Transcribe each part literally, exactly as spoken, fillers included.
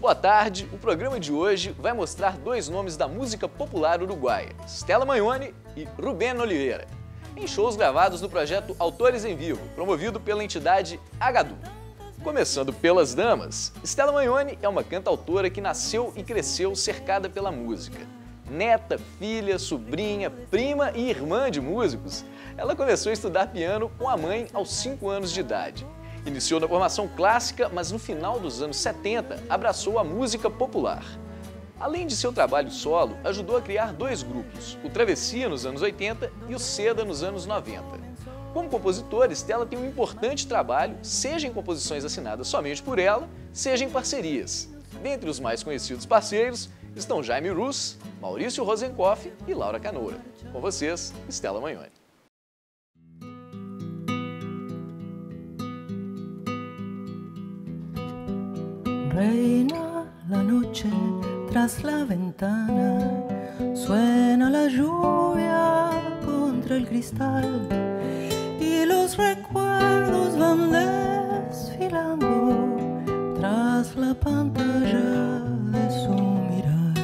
Boa tarde, o programa de hoje vai mostrar dois nomes da música popular uruguaia, Stella Magnoni e Rubén Oliveira, em shows gravados no projeto Autores em Vivo, promovido pela entidade Agadu. Começando pelas damas, Stella Magnoni é uma cantautora que nasceu e cresceu cercada pela música. Neta, filha, sobrinha, prima e irmã de músicos, ela começou a estudar piano com a mãe aos cinco anos de idade. Iniciou na formação clássica, mas no final dos anos setenta abraçou a música popular. Além de seu trabalho solo, ajudou a criar dois grupos, o Travessia nos anos oitenta e o Seda nos anos noventa. Como compositora, Stella tem um importante trabalho, seja em composições assinadas somente por ela, seja em parcerias. Dentre os mais conhecidos parceiros estão Jaime Roos, Maurício Rosenkoff e Laura Canoura. Com vocês, Stella Magnoni. Reina la noche tras la ventana, suena la lluvia contra el cristal y los recuerdos van desfilando tras la pantalla de su mirar.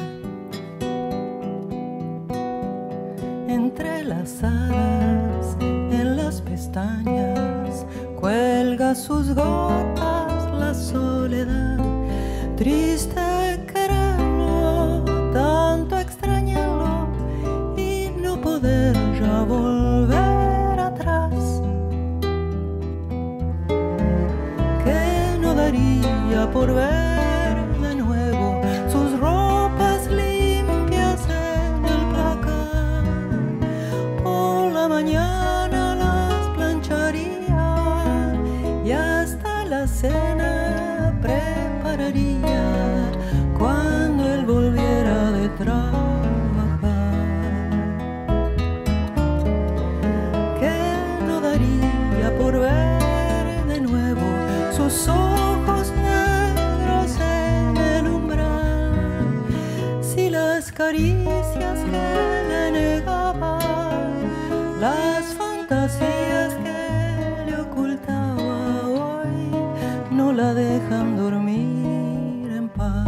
Entrelazadas en las pestañas cuelga sus gotas la soledad. Triste quererlo, tanto extrañarlo y no poder ya volver atrás. ¿Qué no daría por ver de nuevo sus ropas limpias en el placar? Por la mañana las plancharía y hasta la cena prepararía cuando él volviera de trabajar. ¿Qué no daría por ver de nuevo sus ojos negros en el umbral? Si las caricias que le negaban, las fantasías que le ocultaba hoy no la dejan dormir en paz.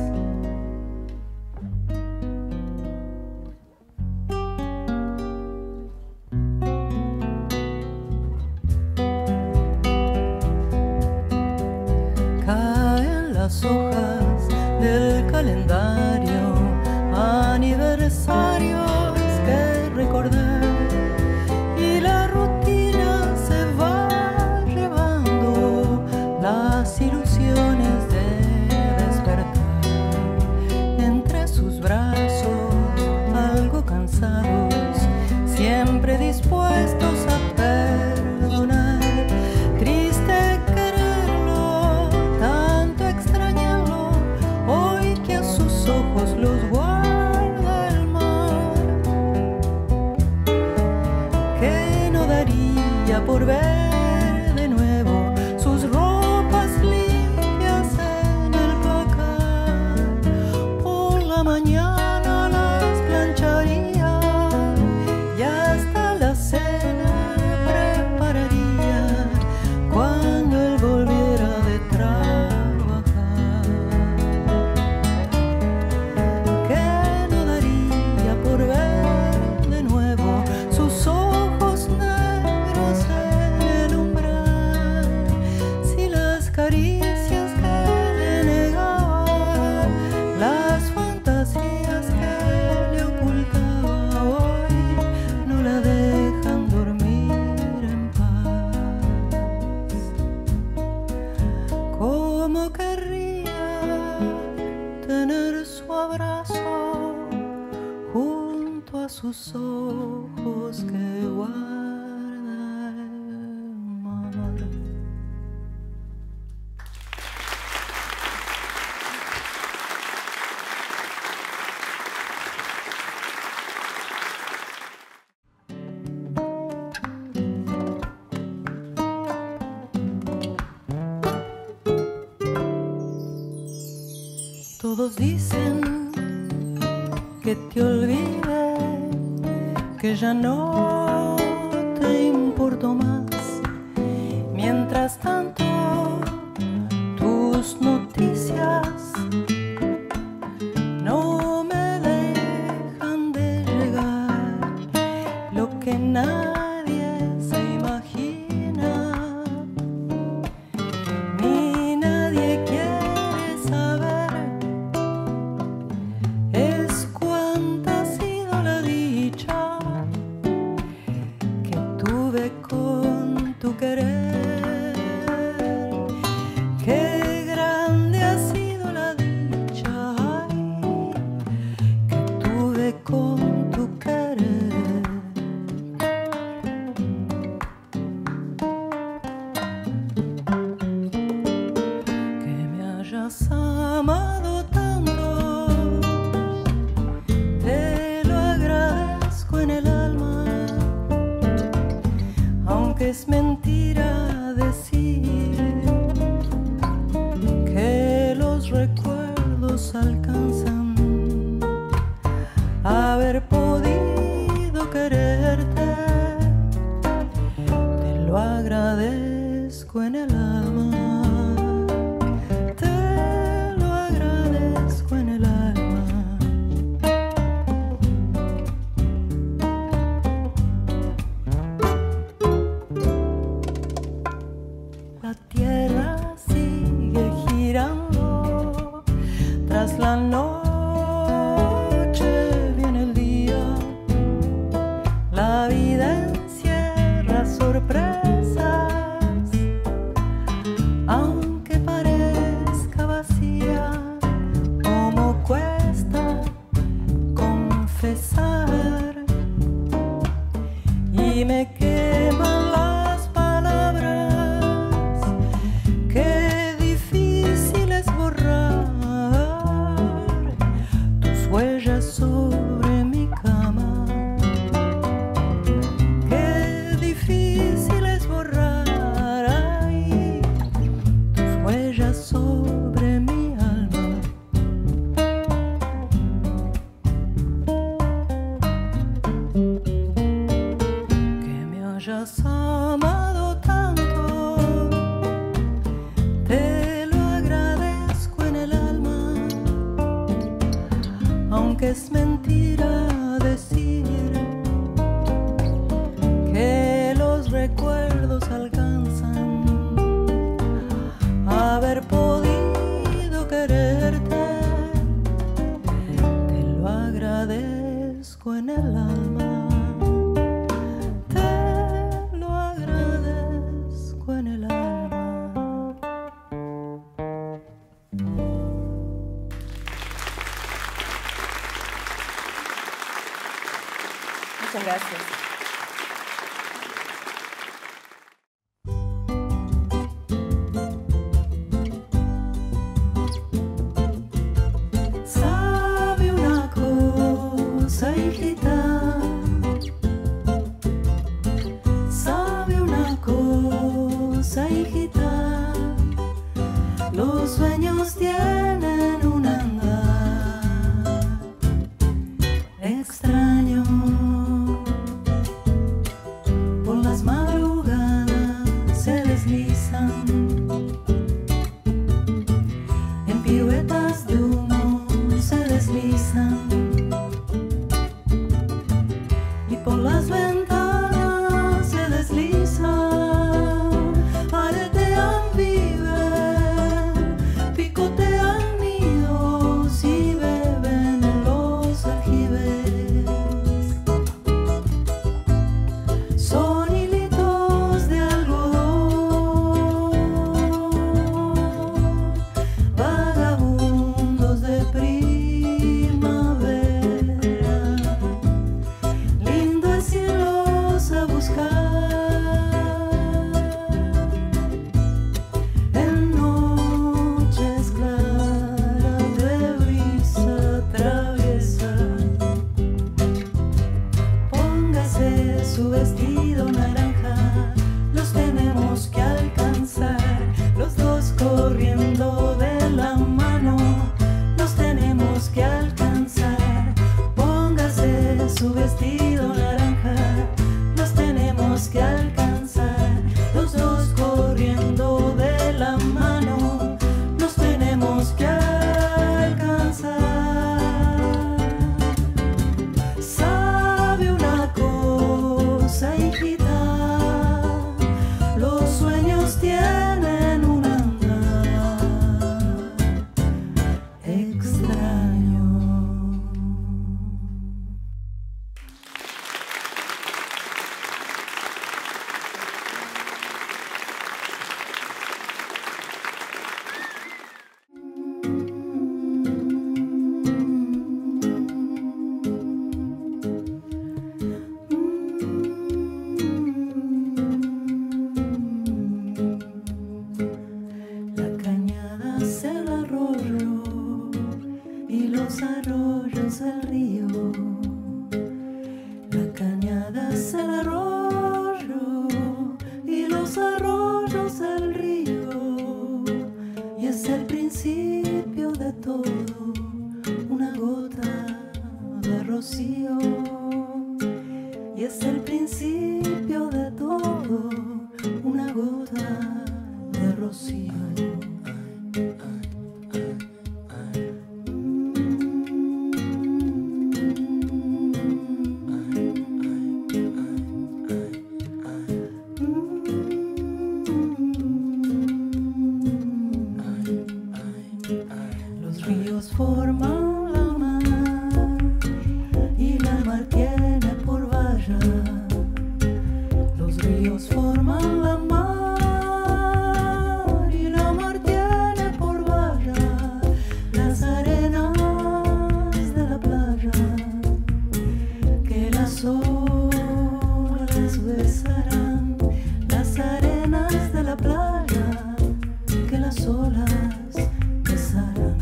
Caen las hojas del calendario, aniversarios que recordar, y la rutina se va llevando las ilusiones de despertar. Entre sus brazos, algo cansados, siempre dispuestos a perdonar. Triste quererlo, tanto extrañarlo, hoy que a sus ojos los guarda el mar. ¿Qué no daría por ver de nuevo sus ropas limpias en el placar? Por la mañana las plancharía y hasta la cena prepararía cuando él volviera de trabajar. ¿Qué no daría por ver de nuevo sus ojos negros en el umbral? Si las caricias que le negaban, las fantasías que le ocultaba hoy no la dejan dormir en paz. Cómo querría tener su abrazo junto a sus ojos que guarda el mar. Todos dicen que te olvide, que ya no te importo más. Mientras tanto, tus noticias amado tanto, te lo agradezco en el alma, aunque es mentira decir que los recuerdos alcanzan a haber podido quererte. Te lo agradezco en el alma, te lo agradezco en el alma. La tierra sigue girando tras la noche. La vida encierra sorpresas, aunque parezca vacía, como cuesta confesar. Y me queman las palabras, qué difícil es borrar tus huellas sobre mi cama. Difícil es borrar ahí tus huellas sobre mi alma. Que me hayas amado tanto, te lo agradezco en el alma, aunque es mentira decir que los recuerdos alcanzan a haber podido quererte. Te lo agradezco en el alma, te lo agradezco en el alma. Muchas gracias. Sabe una cosa, hijita, sabe una cosa, hijita, los sueños tienen un andar extraño. Por las madrugadas se deslizan en piruetas de humo, se deslizan y por las ventanas se deslizan, aletean, viven, picotean nidos y beben en los aljibes. Son hilitos de algodón, vagabundo los arroyos, el río, la cañada es el arroyo y los arroyos el río, y es el principio de todo, una gota de rocío, y es el principio de todo, una gota de rocío. Los ríos forman la mar y la mar tiene por valla. Los ríos forman la mar y la mar tiene por valla las arenas de la playa que las olas besarán, las arenas de la playa que las olas besarán.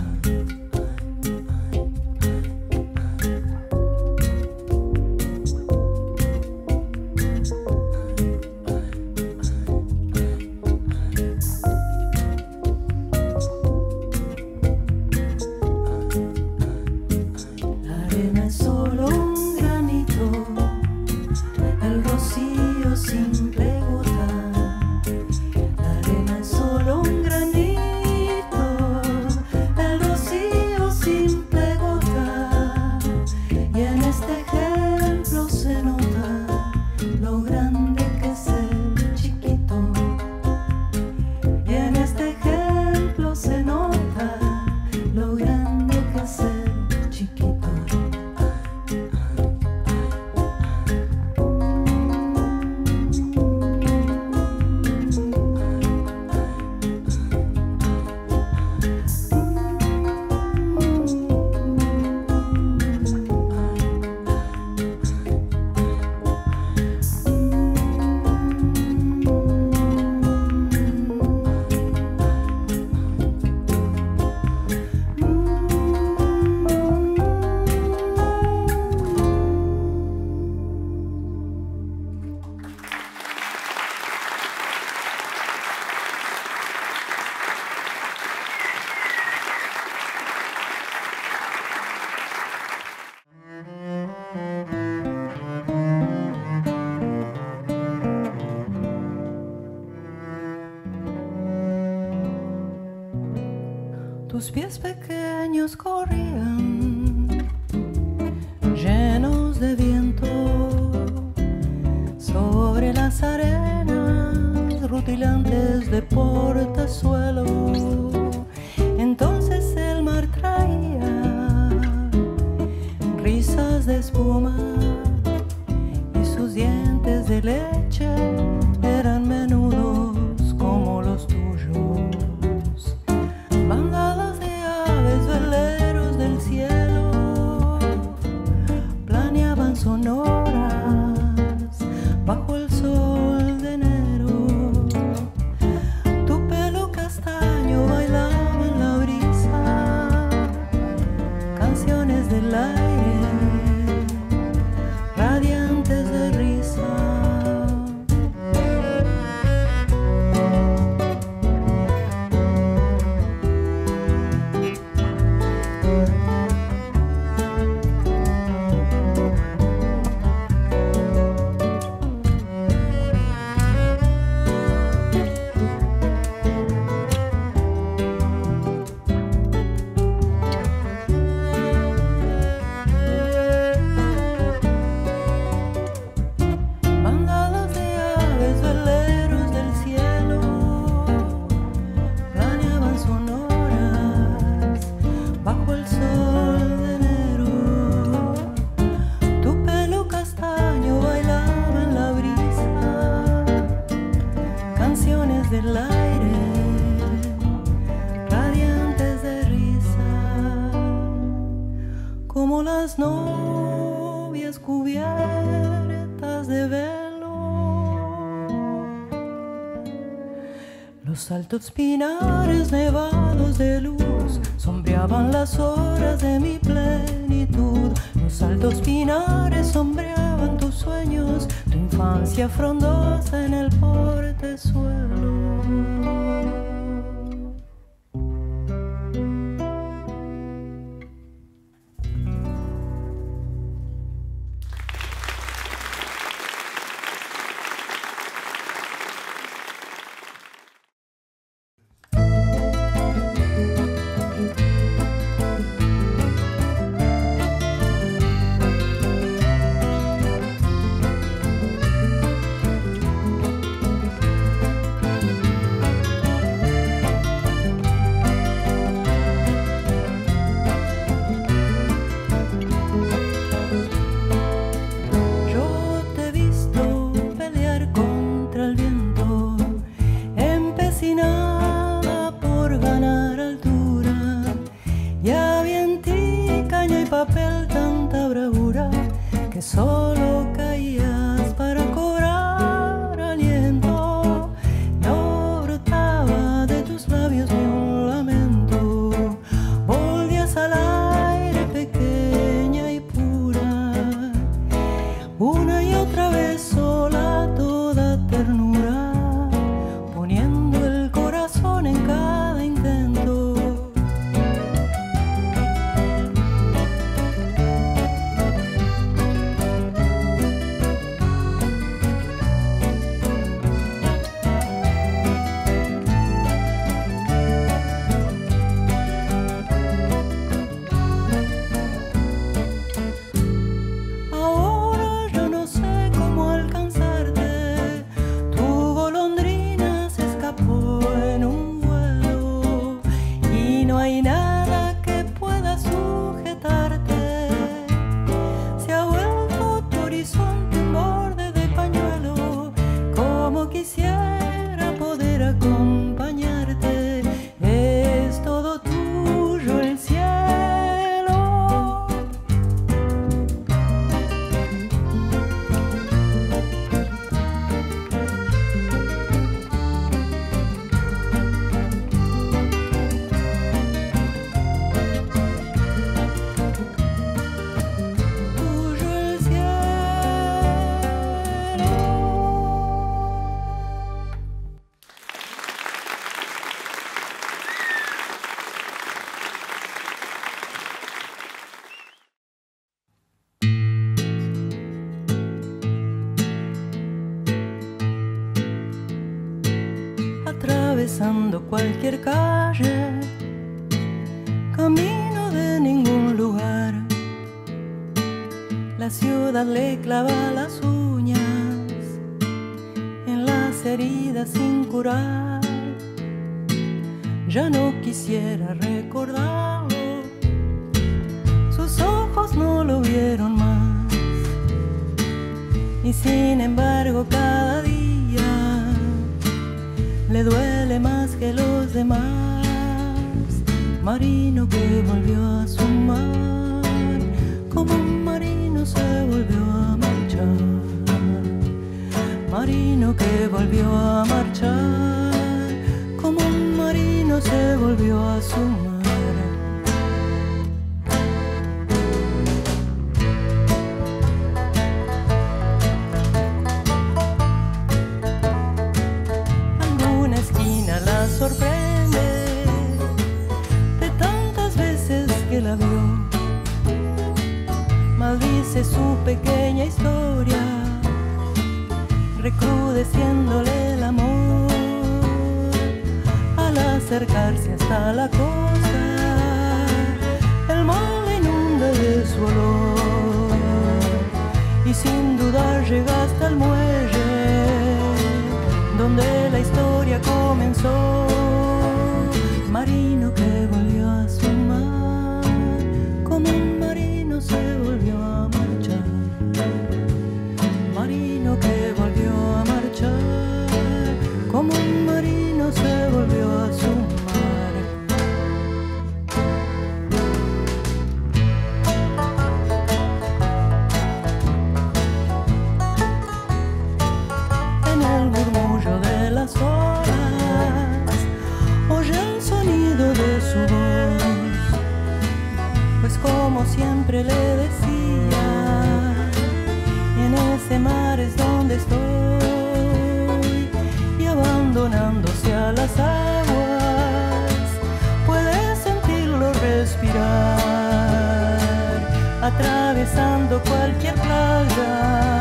La arena es solo un granito, el rocío simple gota. La arena es solo un granito, el rocío simple gota. Y en este ejemplo se nota lo grande que es el chiquito. Y en este ejemplo se nota lo grande que es el chiquito. Tus pies pequeños corrían, llenos de viento, sobre las arenas rutilantes de portezuelo. Entonces el mar traía risas de espuma y sus dientes de leche eran menudos como los tuyos. Bandadas de aves, veleros del cielo, planeaban sonoras bajo el sol de enero. Tu pelo castaño bailaba en la brisa, canciones del aire, radiantes de risa. Del aire, radiantes de risa, como las novias cubiertas de velo, los Los altos pinares nevados de luz sombreaban las horas de mi plenitud. Los altos pinares sombreaban tus sueños, tu infancia frondosa en el portezuelo. Atravesando cualquier calle, camino de ningún lugar. La ciudad le clava las uñas en las heridas sin curar. Ya no quisiera recordarlo, sus ojos no lo vieron más. Y sin embargo cada día le duele más que los demás. Marino que volvió a su mar, como un marino se volvió a marchar. Marino que volvió a marchar, como un marino se volvió a su mar. Sorprende de tantas veces que la vio, maldice su pequeña historia, recrudeciéndole el amor. Al acercarse hasta la costa, el mar le inunda de su olor y sin dudar llega hasta el muelle donde la historia comenzó. Marino que volvió a su mar, como un marino se volvió a marchar. Marino que volvió a marchar, como un marino se volvió a su mar. como siempre le decía, en ese mar es donde estoy, y abandonándose a las aguas, puedes sentirlo respirar, atravesando cualquier playa,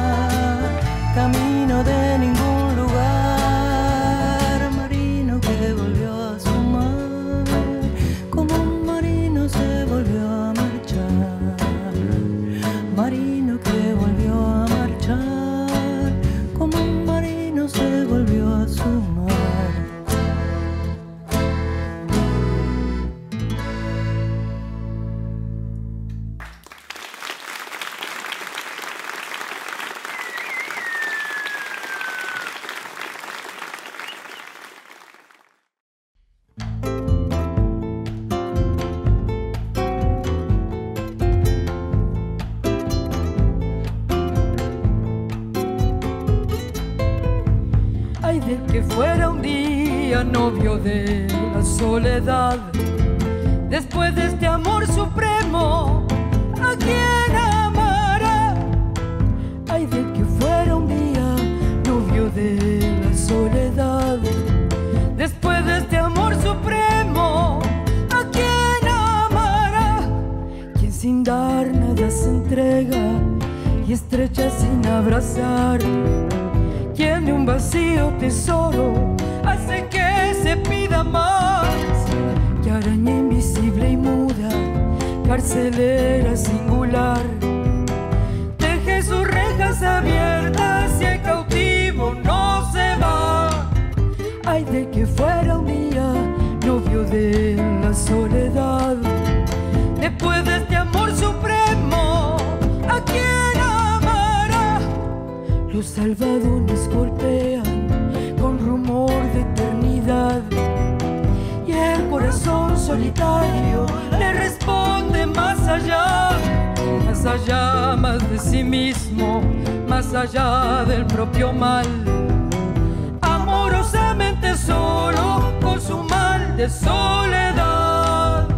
camino de ningún lugar, marino que volvió a su mar, como un marino se volvió a marchar, marino que volvió a marchar, como un marino se volvió a su mar. Ay, de que fuera un día novio de la soledad, después de este amor supremo, ¿a quién amará? Ay, de que fuera un día novio de la soledad, después de este amor supremo, ¿a quién amará? Quien sin dar nada se entrega y estrecha sin abrazar, quien de un vacío tesoro hace que se pida más, que araña invisible y muda, carcelera singular, deje sus rejas abiertas y el cautivo no se va. Ay, de que fuera un día novio de la soledad, después de este amor supremo, ¿a quién amará? Los salvadones golpean con rumor de eternidad, y el corazón solitario le responde más allá, más allá, más de sí mismo, más allá del propio mal, amorosamente solo con su mal de soledad.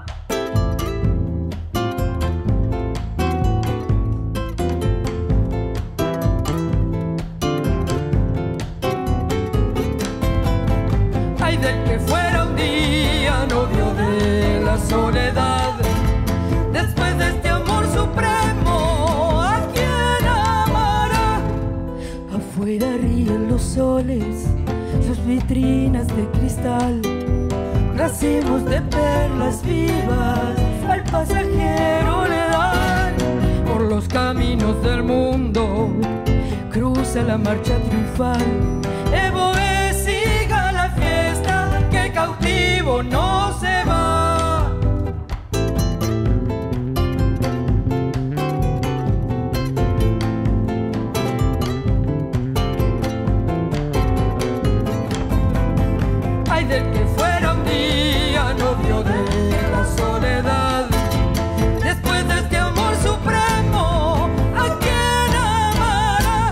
Ay, del que fuera un día novio de la soledad, después de este amor supremo, ¿a quién amará? Afuera ríen los soles, sus vitrinas de cristal, racimos de perlas vivas al pasajero le dan. Por los caminos del mundo cruza la marcha triunfal, Evoe siga la fiesta, que cautivo no se va. Ay, del que fuera un día novio de la soledad, después de este amor supremo, ¿a quién amará?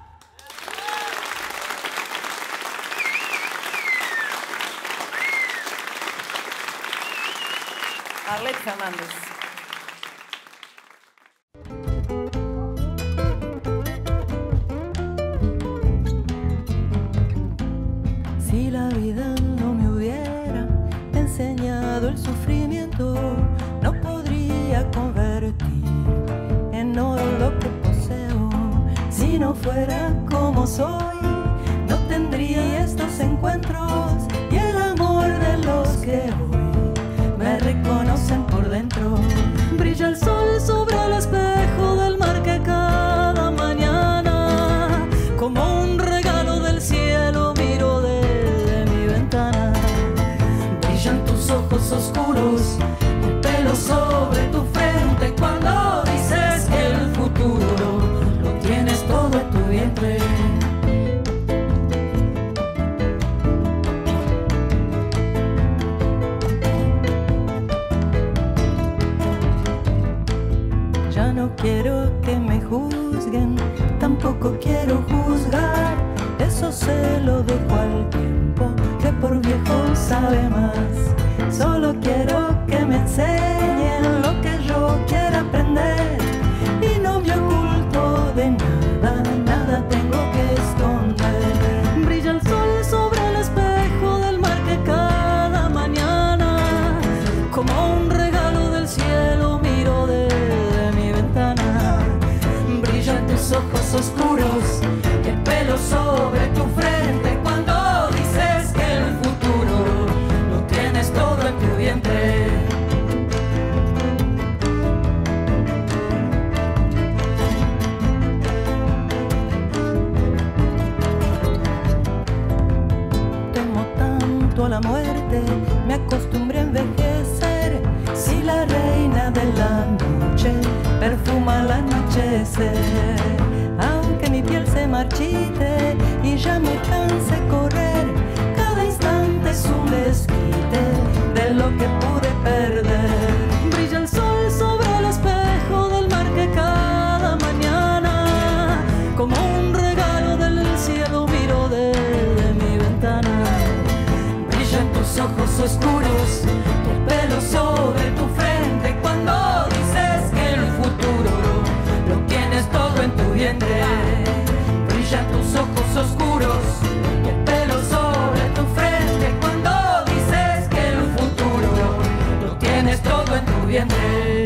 Arlet Fernández. Si la vida no me hubiera enseñado el sufrimiento, no podría convertir en oro lo que poseo. Si no fuera como soy, no tendría estos encuentros y el amor de los que hoy me reconocen por dentro. Brilla el sol sobre el espejo del mar que cada mañana, como un regalo del cielo, miro desde mi ventana. Brillan tus ojos oscuros, el pelo sobre tu frente, cuando dices que el futuro lo tienes todo en tu vientre. Ya no quiero que me juzguen, tampoco quiero juzgar, eso se lo dejo al tiempo, que por viejo sabe más. Solo quiero que me enseñen lo que yo quiero pelo sobre tu frente cuando dices que el futuro lo tienes todo en tu vientre. Temo tanto a la muerte, me acostumbré a envejecer. Si la reina de la noche perfuma al anochecer, aunque mi piel se marchite y ya me canse correr, cada instante es un desquite de lo que pude perder. Brilla el sol sobre el espejo del mar que cada mañana, como un regalo del cielo, miro desde mi ventana. Brillan tus ojos oscuros, tu pelo sobre tu frente cuando dices que el futuro lo tienes todo en tu vientre. Brillan tus ojos oscuros, tu pelo sobre tu frente cuando dices que el futuro lo tienes todo en tu vientre.